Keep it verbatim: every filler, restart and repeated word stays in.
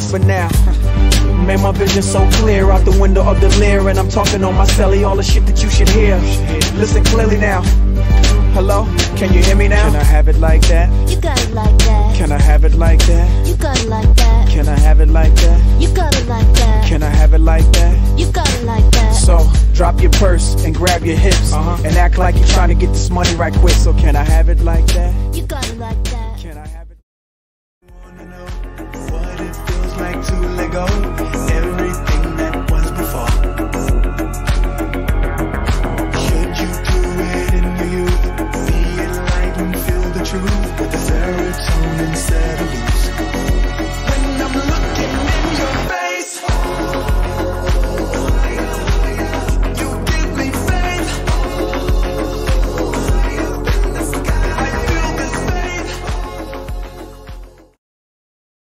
But now, man, my vision so clear out the window of the Lear, and I'm talking on my celly, all the shit that you should hear. Listen clearly now. Hello? Can you hear me now? Can I have it like that? You got it like that. Can I have it like that? You got it like that. Can I have it like that? You got it like that. Can I have it like that? You got it like that. So, drop your purse and grab your hips, uh-huh, and act like you're trying to get this money right quick. So can I have it like that? You got it like that. Can I have it? Wanna know what it feels like to let go?